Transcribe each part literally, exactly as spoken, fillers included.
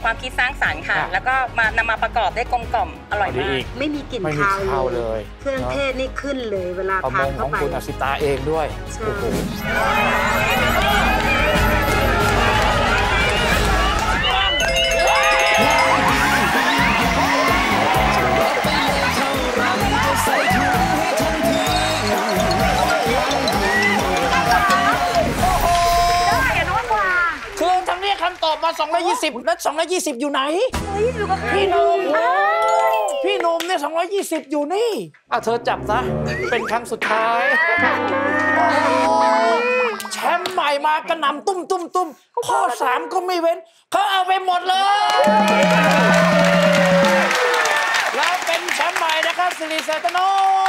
ความคิดสร้างสรรค์ค่ะแล้วก็มานำมาประกอบได้กลมกล่อมอร่อยมากไม่มีกลิ่นคาวเลยเครื่องเทศนี่ขึ้นเลยเวลาทานเข้าไปของคุณอสิตาเองด้วยโอ้โหคำตอบมาสองร้อยยี่สิบแล้วสองร้อยยี่สิบอยู่ไหนอยู่กับพี่หนุ่มพี่หนุ่มเนี่ยสองร้อยยี่สิบอยู่นี่อ่ะเธอจับซะเป็นครั้งสุดท้ายแชมป์ใหม่มากระหน่ำตุ้มตุ้มตุ้มข้อสามก็ไม่เว้นเขาเอาไปหมดเลยแล้วเป็นแชมป์ใหม่นะครับสิริเศรษฐโน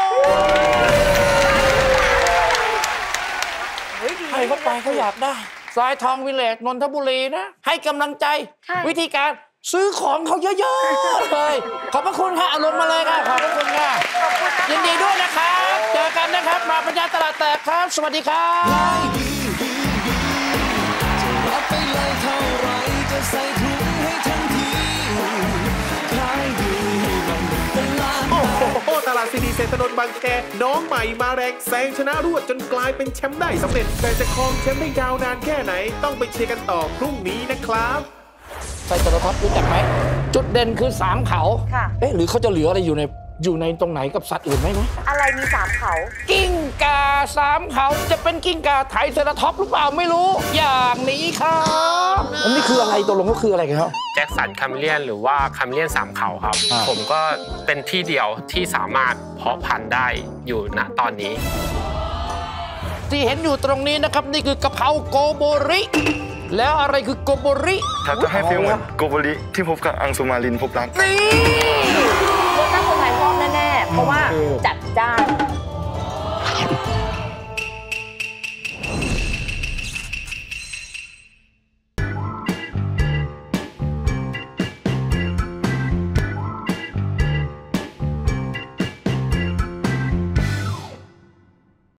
ให้เขาไปเขาอยากได้สายทองวิลเลจนนทบุรีนะให้กำลังใจวิธีการซื้อของเขาเยอะๆเลยขอบพระคุณค่ะอารมณ์มาเลยค่ะขอบพระคุณค่ะยินดีด้วยนะครับเจอกันนะครับมาปัญญาตลาดแตกครับสวัสดีครับจะรับไปเลยเท่าไรจะใส่ถุงให้ทันทีขายดีมันเป็นล้านโอ้โหตลาดซีดีเศรษฐนนท์บางแคน้องใหม่มาแรงแซงชนะรวดจนกลายเป็นแชมป์ได้สำเร็จแต่จะครองแชมป์ได้ยาวนานแค่ไหนต้องไปเชียร์กันต่อพรุ่งนี้นะครับไซโตรท็อปรู้จักไหมจุดเด่นคือสามเขาเอ๊ะหรือเขาจะเหลืออะไรอยู่ในอยู่ในตรงไหนกับสัตว์อื่นไหมนะอะไรมีสามเขากิ้งก่าสามเขาจะเป็นกิ้งก่าไทรเซราท็อปส์หรือเปล่าไม่รู้อย่างนี้ครับอันนี้คืออะไรตกลงก็คืออะไรกันครับแจ็คสันคาเมเลียนหรือว่าคาเมเลียนสามเขาครับผมก็เป็นที่เดียวที่สามารถเพาะพันธุ์ได้อยู่ณตอนนี้ที่เห็นอยู่ตรงนี้นะครับนี่คือกะเพราโกโบริแล้วอะไรคือโกโบริถ้าจะให้ฟีลเหมือนโกโบริที่พบกับอังสุมารินพบรักนี่รสชาติคนไทยชอบแน่ๆเพราะว่าจัดจ้าน